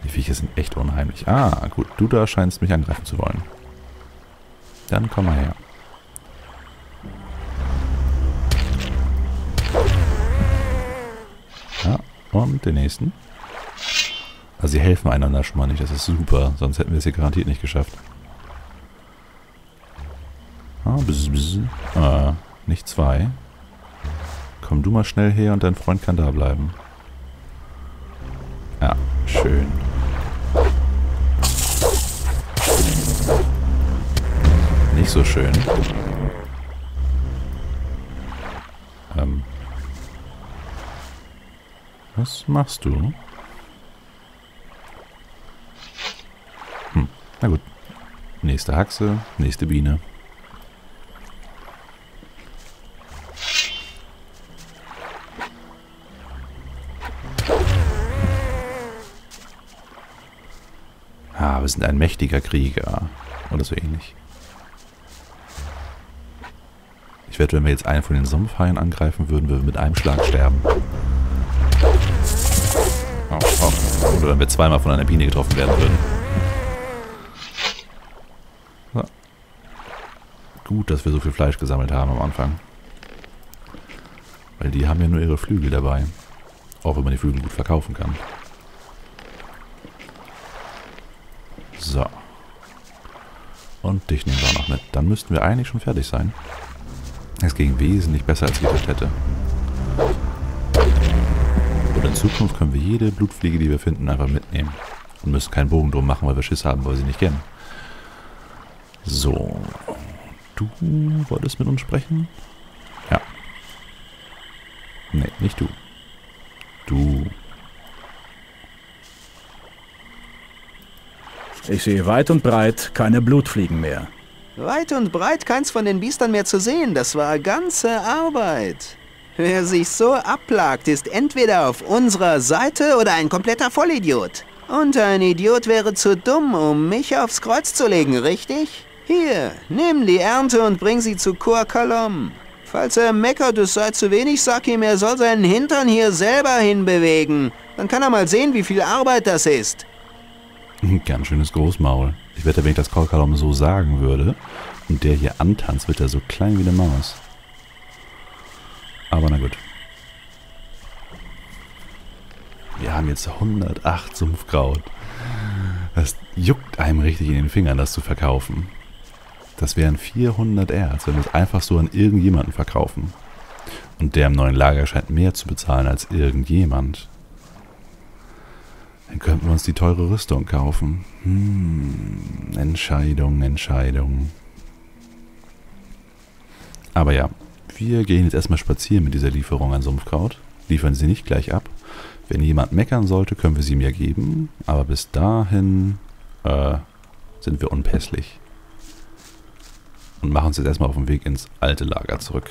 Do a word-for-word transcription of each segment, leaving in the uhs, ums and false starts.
Die Viecher sind echt unheimlich. Ah, gut. Du da scheinst mich angreifen zu wollen. Dann komm mal her. Ja, und den nächsten. Also sie helfen einander schon mal nicht. Das ist super. Sonst hätten wir es hier garantiert nicht geschafft. Ah, bzz, bzz. Ah, nicht zwei. Komm du mal schnell her und dein Freund kann da bleiben. Ja, schön. Nicht so schön. Ähm. Was machst du? Hm, na gut. Nächste Haxe, nächste Biene. Ah, wir sind ein mächtiger Krieger. Oder so ähnlich. Ich wette, wenn wir jetzt einen von den Sumpfhaien angreifen würden, würden wir mit einem Schlag sterben. Oh, oh. Oder wenn wir zweimal von einer Biene getroffen werden würden. So. Gut, dass wir so viel Fleisch gesammelt haben am Anfang. Weil die haben ja nur ihre Flügel dabei. Auch wenn man die Flügel gut verkaufen kann. So. Und dich nehmen wir auch noch mit. Dann müssten wir eigentlich schon fertig sein. Es ging wesentlich besser, als ich gedacht hätte. Und in Zukunft können wir jede Blutfliege, die wir finden, einfach mitnehmen. Und müssen keinen Bogen drum machen, weil wir Schiss haben, weil wir sie nicht kennen. So. Du wolltest mit uns sprechen? Ja. Nee, nicht du. Du. Ich sehe weit und breit keine Blutfliegen mehr. Weit und breit keins von den Biestern mehr zu sehen. Das war ganze Arbeit. Wer sich so abplagt, ist entweder auf unserer Seite oder ein kompletter Vollidiot. Und ein Idiot wäre zu dumm, um mich aufs Kreuz zu legen, richtig? Hier, nimm die Ernte und bring sie zu Kor Kalom. Falls er meckert, es sei zu wenig, sag ihm, er soll seinen Hintern hier selber hinbewegen. Dann kann er mal sehen, wie viel Arbeit das ist. Ganz schönes Großmaul. Ich wette, wenn ich das Kor Kalom so sagen würde und der hier antanzt, wird er so klein wie eine Maus. Aber na gut. Wir haben jetzt hundertacht Sumpfkraut. Das juckt einem richtig in den Fingern, das zu verkaufen. Das wären vierhundert Erz, wenn wir es einfach so an irgendjemanden verkaufen. Und der im neuen Lager scheint mehr zu bezahlen als irgendjemand. Dann könnten wir uns die teure Rüstung kaufen. Hm, Entscheidung, Entscheidung. Aber ja, wir gehen jetzt erstmal spazieren mit dieser Lieferung an Sumpfkraut. Liefern sie nicht gleich ab. Wenn jemand meckern sollte, können wir sie ihm ja geben. Aber bis dahin äh, sind wir unpässlich. Und machen uns jetzt erstmal auf den Weg ins alte Lager zurück.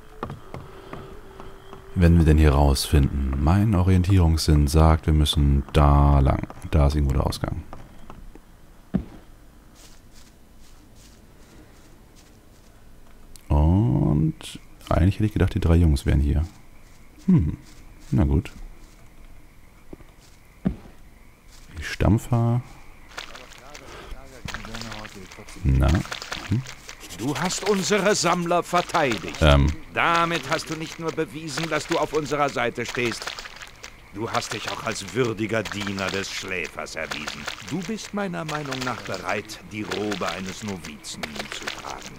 Wenn wir denn hier rausfinden, mein Orientierungssinn sagt, wir müssen da lang. Da ist irgendwo der Ausgang. Und eigentlich hätte ich gedacht, die drei Jungs wären hier. Hm, na gut. Die Stampfer. Na. Hm. Du hast unsere Sammler verteidigt. Ähm. Damit hast du nicht nur bewiesen, dass du auf unserer Seite stehst. Du hast dich auch als würdiger Diener des Schläfers erwiesen. Du bist meiner Meinung nach bereit, die Robe eines Novizen zu tragen.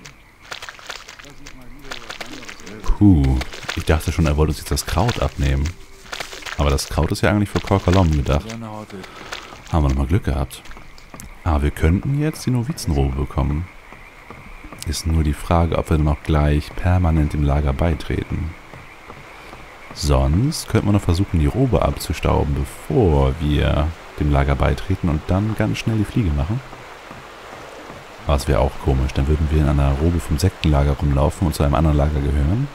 Puh, ich dachte schon, er wollte uns jetzt das Kraut abnehmen. Aber das Kraut ist ja eigentlich für Kor Kalom gedacht. Haben wir nochmal Glück gehabt. Aber wir könnten jetzt die Novizenrobe bekommen. Ist nur die Frage, ob wir dann auch gleich permanent im Lager beitreten. Sonst könnten wir noch versuchen, die Robe abzustauben, bevor wir dem Lager beitreten und dann ganz schnell die Fliege machen. Aber es wäre auch komisch, dann würden wir in einer Robe vom Sektenlager rumlaufen und zu einem anderen Lager gehören.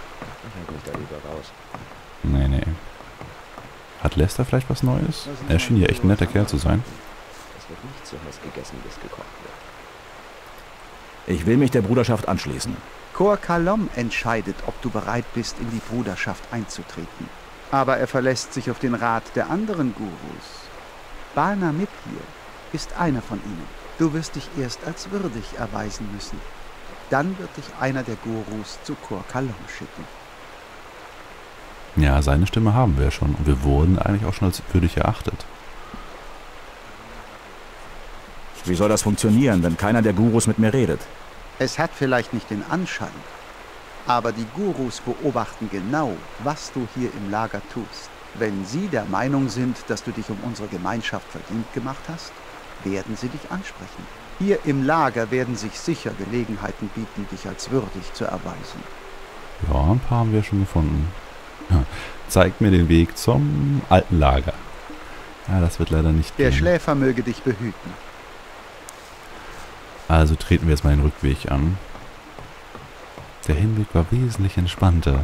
Nee, nee. Hat Lester vielleicht was Neues? Er schien ja echt ein netter Kerl zu sein. Es wird nicht so heiß gegessen, bis gekocht wird. Ich will mich der Bruderschaft anschließen. Kor Kalom entscheidet, ob du bereit bist, in die Bruderschaft einzutreten. Aber er verlässt sich auf den Rat der anderen Gurus. Bana Mip hier ist einer von ihnen. Du wirst dich erst als würdig erweisen müssen. Dann wird dich einer der Gurus zu Kor Kalom schicken. Ja, seine Stimme haben wir schon. Und wir wurden eigentlich auch schon als würdig erachtet. Wie soll das funktionieren, wenn keiner der Gurus mit mir redet? Es hat vielleicht nicht den Anschein, aber die Gurus beobachten genau, was du hier im Lager tust. Wenn sie der Meinung sind, dass du dich um unsere Gemeinschaft verdient gemacht hast, werden sie dich ansprechen. Hier im Lager werden sich sicher Gelegenheiten bieten, dich als würdig zu erweisen. Ja, ein paar haben wir schon gefunden. Ja, zeigt mir den Weg zum alten Lager. Ja, das wird leider nicht Der gehen. Schläfer möge dich behüten. Also treten wir jetzt mal den Rückweg an. Der Hinweg war wesentlich entspannter.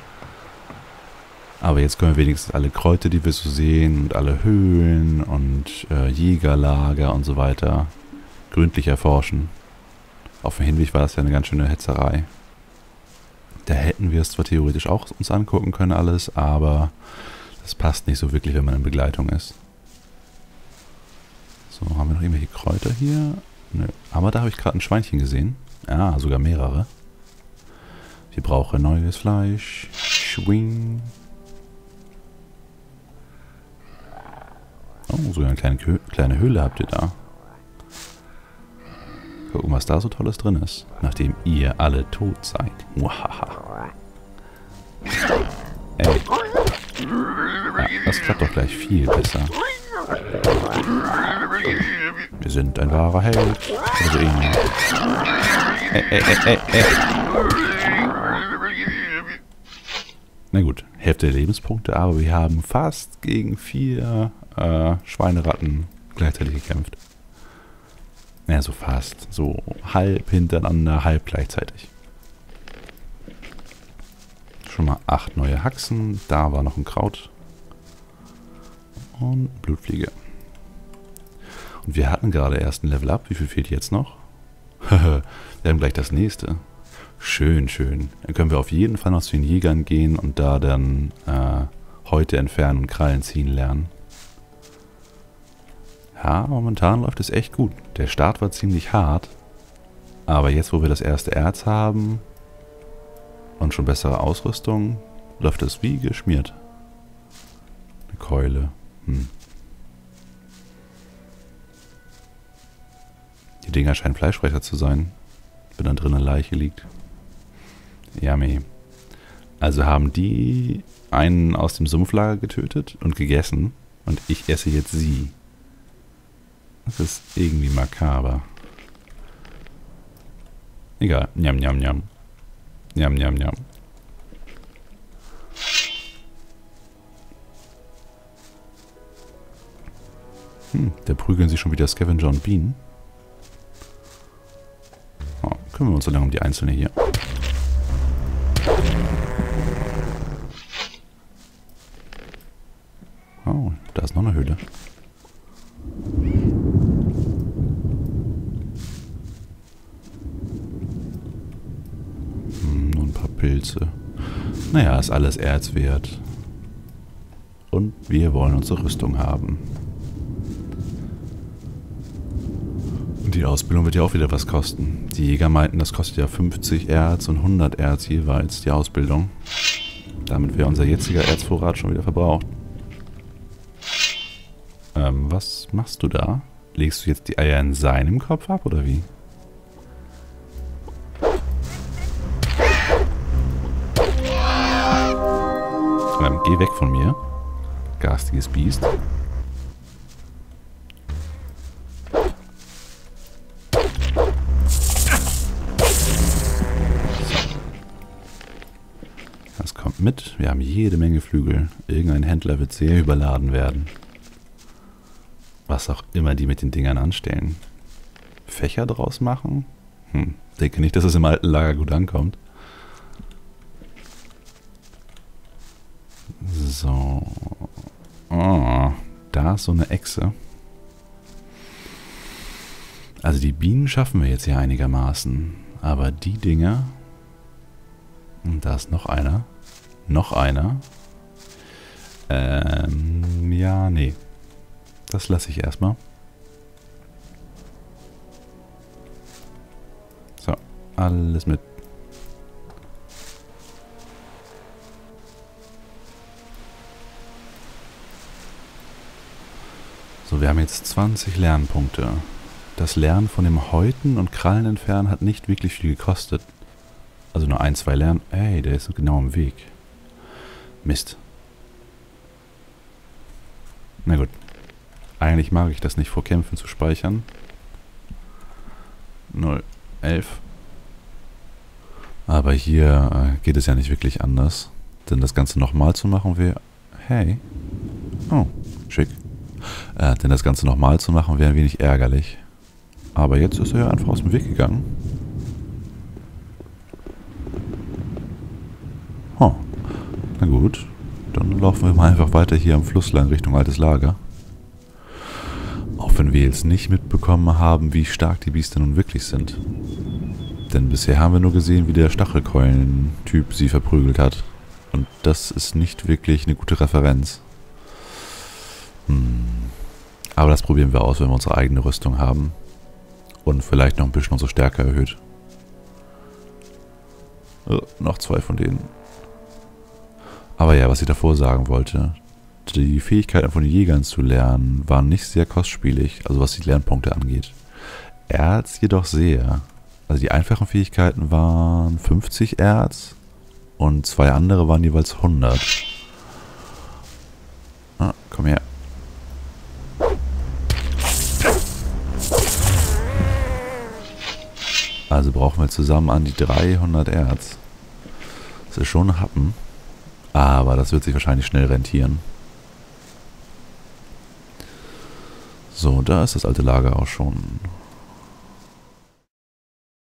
Aber jetzt können wir wenigstens alle Kräuter, die wir so sehen, und alle Höhlen und äh, Jägerlager und so weiter gründlich erforschen. Auf dem Hinweg war das ja eine ganz schöne Hetzerei. Da hätten wir es zwar theoretisch auch uns angucken können alles, aber das passt nicht so wirklich, wenn man in Begleitung ist. So, haben wir noch irgendwelche Kräuter hier? Nö. Aber da habe ich gerade ein Schweinchen gesehen. Ja, sogar mehrere. Wir brauchen neues Fleisch. Schwing. Oh, so eine kleine, kleine Höhle habt ihr da. Gucken, was da so Tolles drin ist. Nachdem ihr alle tot seid. Muahaha. Ey. Ja, das klappt doch gleich viel besser. Wir sind ein wahrer Held. Also irgendwie. Ey, ey, ey, ey, ey. Na gut, Hälfte der Lebenspunkte, aber wir haben fast gegen vier äh, Schweineratten gleichzeitig gekämpft. Ja, so fast. So halb hintereinander, halb gleichzeitig. Schon mal acht neue Haxen. Da war noch ein Kraut. Und Blutfliege. Und wir hatten gerade erst ein Level Up. Wie viel fehlt jetzt noch? Wir haben gleich das nächste. Schön, schön. Dann können wir auf jeden Fall noch zu den Jägern gehen und da dann äh, Häute entfernen und Krallen ziehen lernen. Ja, momentan läuft es echt gut. Der Start war ziemlich hart. Aber jetzt, wo wir das erste Erz haben und schon bessere Ausrüstung, läuft es wie geschmiert. Eine Keule. Hm. Die Dinger scheinen fleischreicher zu sein, wenn da drin eine Leiche liegt. Yummy. Also haben die einen aus dem Sumpflager getötet und gegessen und ich esse jetzt sie. Das ist irgendwie makaber. Egal. Njam, njam, njam. Njam, njam, njam. Hm, da prügeln sich schon wieder Scavenger und Bienen. Oh, kümmern wir uns so lange um die Einzelne hier. Oh, da ist noch eine Höhle. Hm, nur ein paar Pilze. Naja, ist alles Erz wert. Und wir wollen unsere Rüstung haben. Und die Ausbildung wird ja auch wieder was kosten. Die Jäger meinten, das kostet ja fünfzig Erz und hundert Erz jeweils, die Ausbildung. Damit wäre unser jetziger Erzvorrat schon wieder verbraucht. Ähm, was machst du da? Legst du jetzt die Eier in seinem Kopf ab, oder wie? Ähm, geh weg von mir. Garstiges Biest. Das kommt mit. Wir haben jede Menge Flügel. Irgendein Händler wird sehr überladen werden. Was auch immer die mit den Dingern anstellen. Fächer draus machen? Hm, denke nicht, dass es im alten Lager gut ankommt. So. Oh, da ist so eine Echse. Also die Bienen schaffen wir jetzt ja einigermaßen. Aber die Dinger... Und da ist noch einer. Noch einer. Ähm, ja, nee. Das lasse ich erstmal. So, alles mit. So, wir haben jetzt zwanzig Lernpunkte. Das Lernen von dem Häuten und Krallen entfernen hat nicht wirklich viel gekostet. Also nur ein, zwei Lernen. Ey, der ist genau im Weg. Mist. Na gut. Eigentlich mag ich das nicht, vor Kämpfen zu speichern. null, elf. Aber hier äh, geht es ja nicht wirklich anders. Denn das Ganze nochmal zu machen wäre... Hey. Oh, schick. Äh, denn das Ganze nochmal zu machen wäre ein wenig ärgerlich. Aber jetzt ist er ja einfach aus dem Weg gegangen. Oh. Na gut. Dann laufen wir mal einfach weiter hier am Fluss lang Richtung altes Lager. Auch wenn wir jetzt nicht mitbekommen haben, wie stark die Biester nun wirklich sind. Denn bisher haben wir nur gesehen, wie der Stachelkeulen-Typ sie verprügelt hat. Und das ist nicht wirklich eine gute Referenz. Hm. Aber das probieren wir aus, wenn wir unsere eigene Rüstung haben. Und vielleicht noch ein bisschen unsere Stärke erhöht. Oh, noch zwei von denen. Aber ja, was ich davor sagen wollte. Die Fähigkeiten von den Jägern zu lernen waren nicht sehr kostspielig, also was die Lernpunkte angeht. Erz jedoch sehr. Also die einfachen Fähigkeiten waren fünfzig Erz und zwei andere waren jeweils hundert. Ah, komm her. Also brauchen wir zusammen an die dreihundert Erz. Das ist schon ein Happen. Aber das wird sich wahrscheinlich schnell rentieren. So, da ist das alte Lager auch schon.